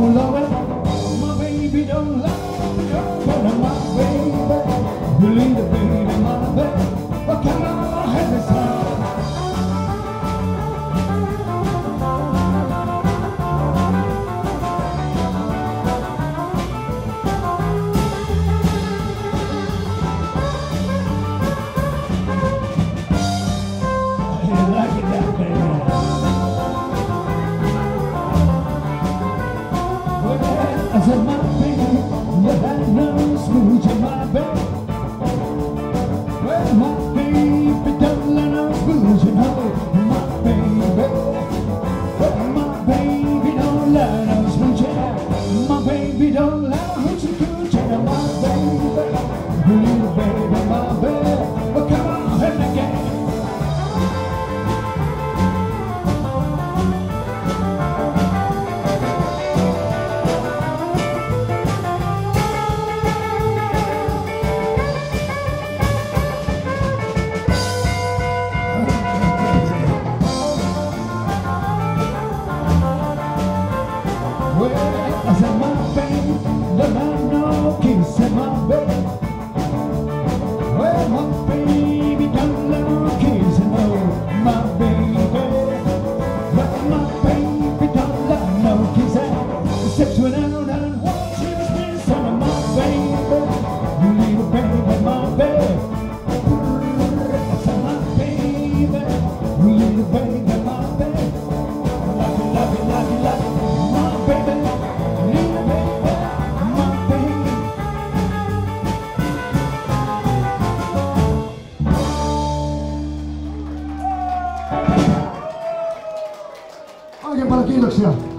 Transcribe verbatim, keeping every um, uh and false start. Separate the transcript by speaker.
Speaker 1: don't love it. My baby don't love it. But my baby, believe it, baby, my baby. But come on, have this time. Like it that, baby. Well, I said, my baby, you had no smooch in my bed. Well, my baby, don't let no smooch in her. My baby, well, my baby, don't let no smooch in her. My baby, don't let no hoochie cooch in her. My baby, little baby, my baby. Well, come on, hit me again. Well, I said, my baby, don't have no kiss in my bed. Well, my baby, don't let no kiss in her. My baby, well, my baby, don't let no kiss in her. Steps went out and watch him miss on my baby, little baby, my baby. I said, my baby, little baby, my baby. Love you, love you, love you, love you. Oikein paljon kiitoksia.